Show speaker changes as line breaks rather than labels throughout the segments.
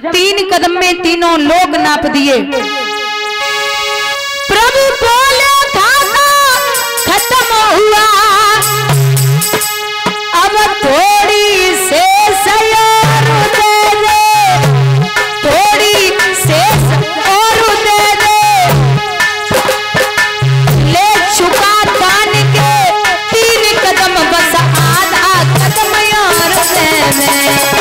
3 कदम में तीनों लोग नाप दिए। प्रभु बोले खाता खत्म हुआ, अब थोड़ी शेष और दे दे, थोड़ी शेष और दे दे। ले चुका दान के 3 कदम, बस आधा कदम और दे दे।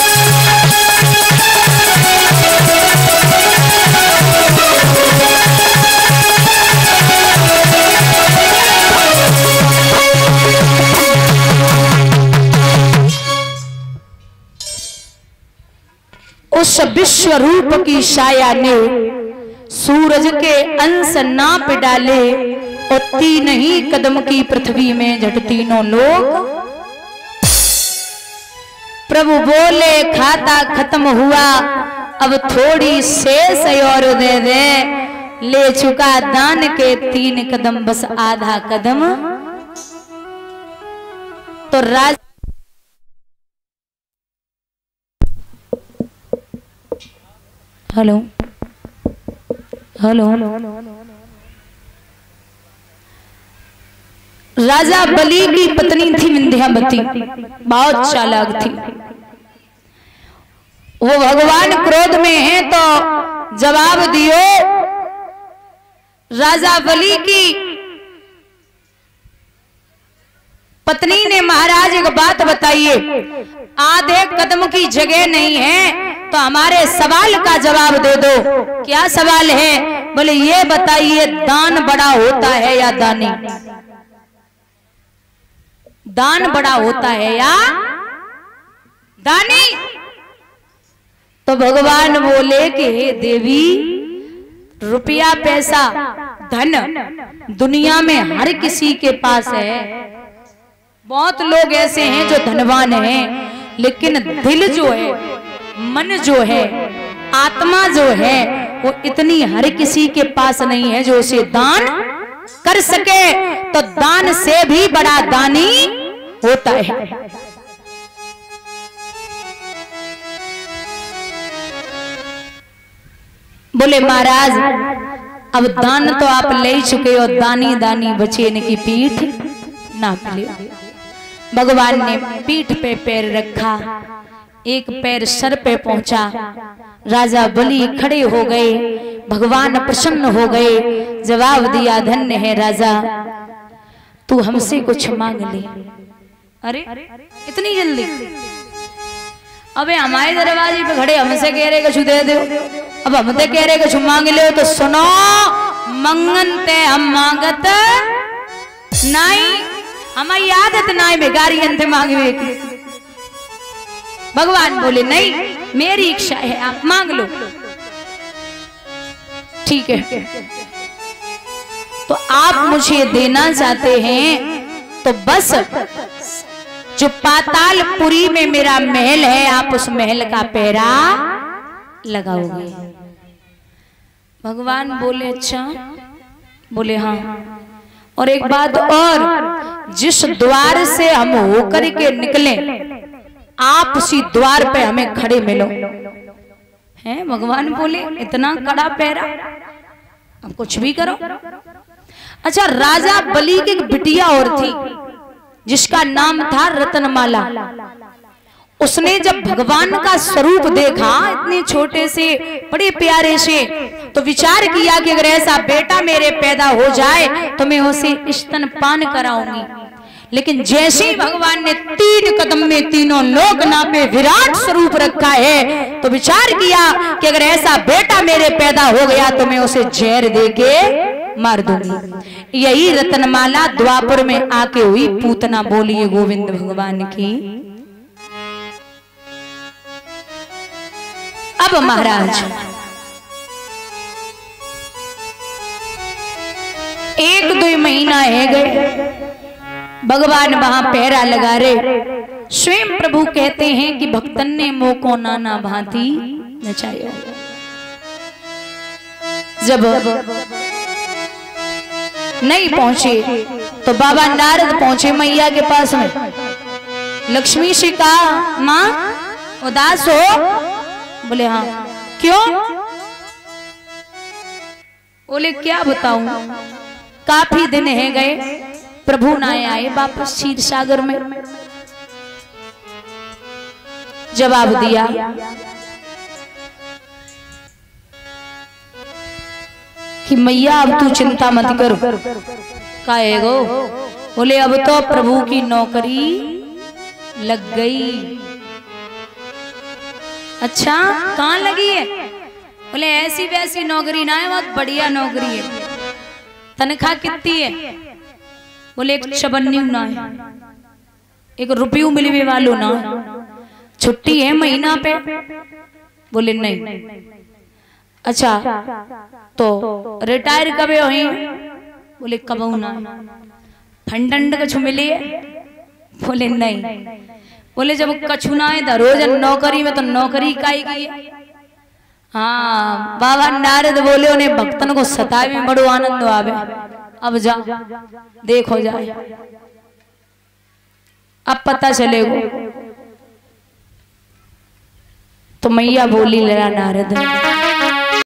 उस विश्व रूप की छाया ने सूरज के अंश नाप डाले और 3 ही कदम की पृथ्वी में झट तीनों लोग। प्रभु बोले खाता खत्म हुआ, अब थोड़ी शेष और दे दे। ले चुका दान के 3 कदम, बस आधा कदम। तो राज हेलो हेलो राजा बलि की पत्नी थी विंध्यावती, बहुत चालाक थी। वो भगवान क्रोध में है तो जवाब दियो। राजा बलि की पत्नी ने महाराज एक बात बताइए, आधे कदम की जगह नहीं है तो हमारे सवाल का जवाब दे दो। क्या सवाल है? बोले ये बताइए, दान बड़ा होता है या दानी? दान बड़ा होता है या दानी? तो भगवान बोले कि हे देवी, रुपया पैसा धन दुनिया में हर किसी के पास है। बहुत लोग ऐसे हैं जो धनवान हैं, लेकिन दिल जो है, मन जो है, आत्मा जो है, वो इतनी हर किसी के पास नहीं है जो उसे दान कर सके। तो दान से भी बड़ा दानी होता है। बोले महाराज, अब दान तो आप ले चुके हो, दानी दानी बचे इनकी पीठ नाप ले। भगवान ने पीठ पे पैर रखा, एक पैर सर पे पहुंचा। राजा बलि खड़े हो गए, भगवान प्रसन्न हो गए। जवाब दिया, धन्य है राजा, तू हमसे कुछ मांग ले। अरे इतनी जल्दी? अबे हमारे दरवाजे पे खड़े हमसे कह रहे कुछ दे दो, अब हम तो कह रहे कुछ मांग ले। तो सुनो, मंगनते हम मांगत नहीं, हमारी आदत ना है भिखारी अंत मांगवे की। भगवान बोले नहीं, मेरी इच्छा है, आप मांग लो। ठीक है, तो आप मुझे देना चाहते हैं तो बस जो पातालपुरी में मेरा महल है, आप उस महल का पहरा लगाओगे। भगवान बोले अच्छा? बोले हाँ। और एक बात और, जिस द्वार से हम होकर के निकले, आप उसी द्वार पे हमें खड़े मिलो। हैं? भगवान बोले इतना कड़ा पहरा, अब कुछ भी करो। अच्छा, राजा बलि की एक बिटिया और थी जिसका नाम था रत्नमाला। उसने जब भगवान का स्वरूप देखा, इतने छोटे से बड़े प्यारे से, तो विचार किया कि अगर ऐसा बेटा मेरे पैदा हो जाए तो मैं उसे स्तनपान कराऊंगी। लेकिन जैसे ही भगवान ने 3 कदम में तीनों लोक नापे विराट स्वरूप रखा है, तो विचार किया कि अगर ऐसा बेटा मेरे पैदा हो गया तो मैं उसे जहर देके मार दूंगी। यही रत्नमाला द्वापर में आके हुई पूतना। बोलिए गोविंद भगवान की। अब महाराज, 1-2 महीना है गए, भगवान वहां पहरा लगा रहे। स्वयं प्रभु कहते हैं कि भक्तन ने मोको नाना भांति नचाया। जब नहीं पहुंचे तो बाबा नारद पहुंचे मैया के पास में। लक्ष्मी से कहा, माँ उदास हो? बोले हाँ। क्यों? बोले क्या बताऊं, काफी दिन है गए, प्रभु ना आए वापस क्षीर सागर में। जवाब दिया कि मैया अब तू चिंता मत कर। काहे गो? बोले अब तो प्रभु की नौकरी लग गई। अच्छा कहाँ लगी है? बोले ऐसी वैसी नौकरी ना है, बहुत बढ़िया नौकरी है। तनख्वाह कितनी है? बोले एक चबन्नी ना है, एक रुपयू मिलवे वालों ना है, छुट्टी है महीना पे। बोले नहीं। अच्छा तो रिटायर कब हुई? बोले कब ना है। फंडंड कछु मिली है? बोले नहीं। बोले जब कछु ना है रोज नौकरी में तो नौकरी काई की है। हाँ बाबा नारद बोले उन्हें भक्तन को सताए में बड़ो आनंद आवे। अब जा देखो जाए, अब पता चलेगा। तो मैया बोली लड़ा नारद